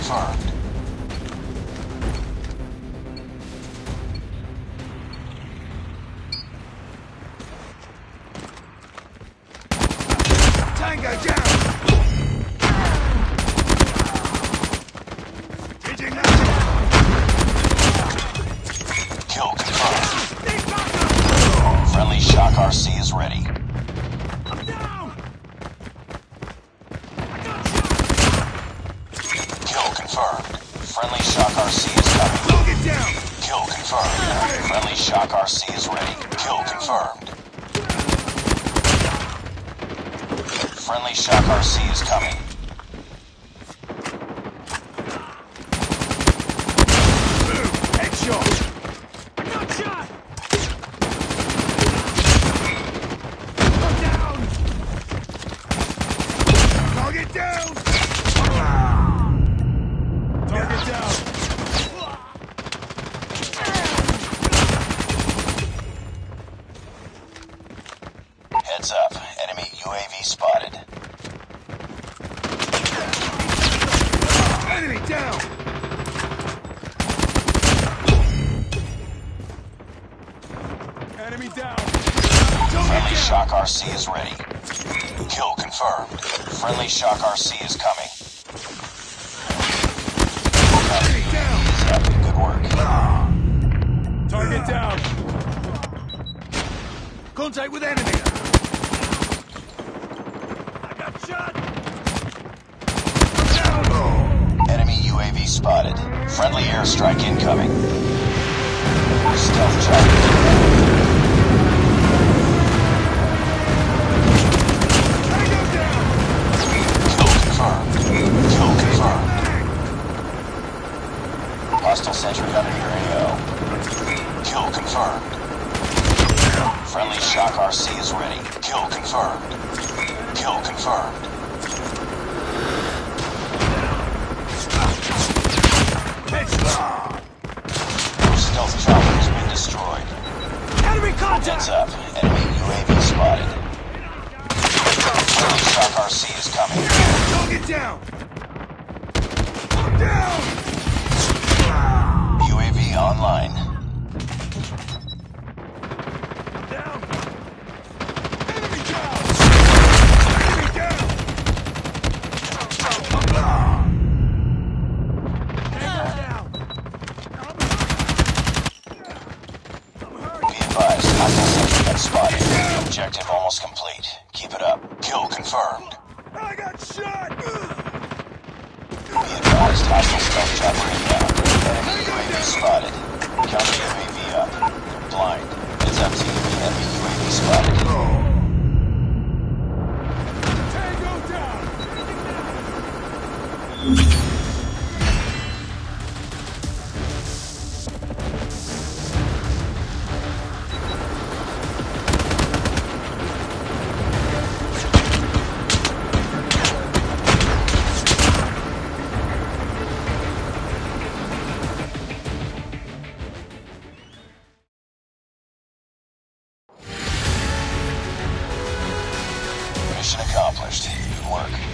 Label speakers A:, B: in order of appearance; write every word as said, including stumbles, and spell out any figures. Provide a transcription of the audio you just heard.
A: confirmed.
B: Tango down! Engaging now!
A: Kill confirmed. Friendly shock R C is ready.
B: I'm down!
A: Kill confirmed. Friendly shock R C is coming.
B: Target down!
A: Kill confirmed. Friendly shock R C is ready. Kill confirmed. Friendly shock R C is coming.
B: Headshot! Got shot! I'm down! Target down! Target down!
A: Heads up. Enemy U A V spotted.
B: Enemy down! Enemy down!
A: Friendly shock R C is ready. Kill confirmed. Friendly shock R C is coming.
B: Enemy down!
A: Good work.
B: Target down! Contact with enemy! I got shot! I'm down!
A: Enemy U A V spotted. Friendly airstrike incoming. Stealth chopper.
B: Tango down!
A: Kill confirmed. Kill confirmed. Hostile sentry gun in your A O. Kill confirmed. Friendly shock R C is ready. Kill confirmed. Kill confirmed.
B: Headshot!
A: Stealth chopper has been destroyed.
B: Enemy
A: Heads
B: contact!
A: up. Enemy U A V spotted. Friendly shock R C is coming.
B: Target down! I'm down!
A: U A V online.
B: Down! Enemy down! Enemy down! I'm down! Tango down! I'm hurt!
A: Be advised, hostile sentry gun spotted. Objective almost complete. Keep it up. Kill confirmed.
B: I got shot!
A: Be advised, hostile stealth chopper inbound. Enemy U A V spotted. Counter U A V up. Blind. It's up to you. Enemy U A V spotted.
B: Tango down!
A: Mission accomplished. Good work.